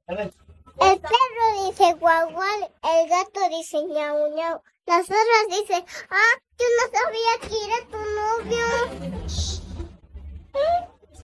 El perro dice guau guau, el gato dice ñau ñau. Las otras dicen, ah, yo no sabía que era tu